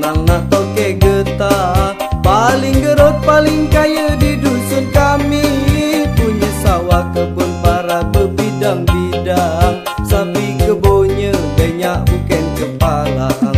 orang nak toke getah. Paling gerut paling kaya di dusun kami, punya sawah kebun para berbidang-bidang. Sapi kebunnya banyak bukan kepalang.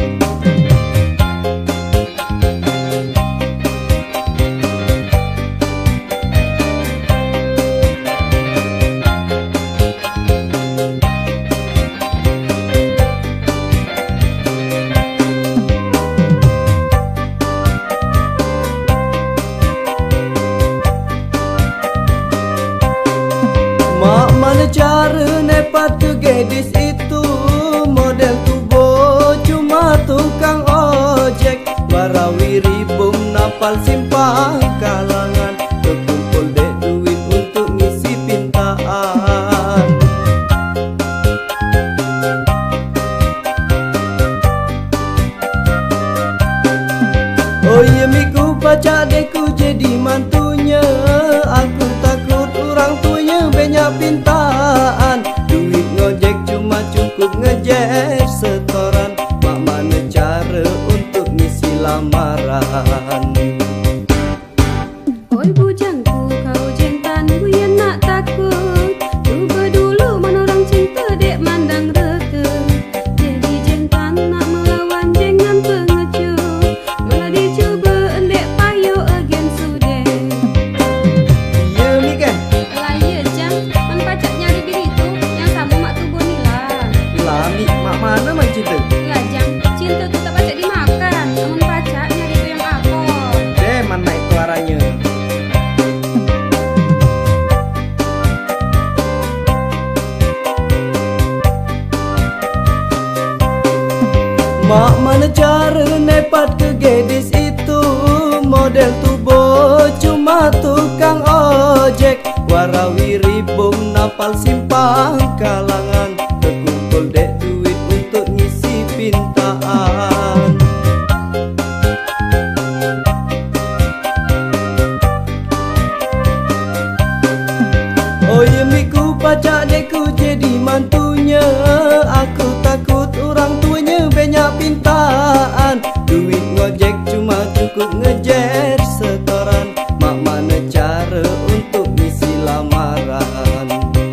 Mak mana cara nepat ke gadis itu, model tubuh cuma tukang ojek. Warawiri bom napal simpang kalangan, terkumpul dek duit untuk ngisi pintaan. Oh iya miku baca deku jadi mantunya, aku takut orang tuanya banyak pintaan. Duit ngojek cuma cukup ngejer setoran, mak mana cara untuk ngisi lamaran. Oi bujangku kau jentan buyan nak takut, cuba dulu mana orang cinta dek mandang reka. Jadi jentan nak melawan jangan pengecut, malah dicuba endek payo again sudah. Iya mi kan? Lah iya jang, man pacak nyari bini tu yang sama mak tu bonila. Lah mi mak mana man cinta? Lah jang, cinta tu tak pacak dimakan, amun pacak nyari tu yang akor. Deh man naik keluarannya. Mak mana cara nepat ke gadis itu, model tubuh cuma tukang ojek. Warawiri bom napal simpang kalangan, terkumpul dek duit untuk ngisi pintaan. Oh iya miku pacak deku jadi mantunya, aku takut orang tuanya banyak pintaan. Duit ngojek cuma cukup ngejer setoran, mak mana cara untuk ngisi lamaran.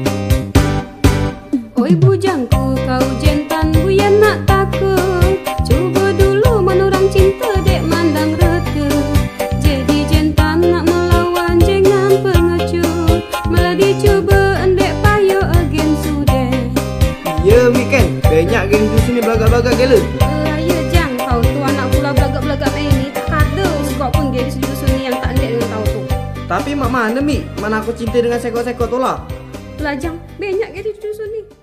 Oi bujangku kau jentan buyan nak takut, cuba dulu mana orang cinta dek mandang reka. Jadi jentan nak melawan jangan pengecut, malah dicuba endek payo again sudah. Ya weekend banyak geng dusun ni belagak-belagak gila. Lah ya jang, kau tu anak pula belagak-belagak ini tak ada suka pun gadis di dusun ni yang tak endek dengan kau tu. Tapi mak mana mi? Mana aku cinta dengan sekot-sekot tu lah. Lah jang, banyak gadis di dusun ni.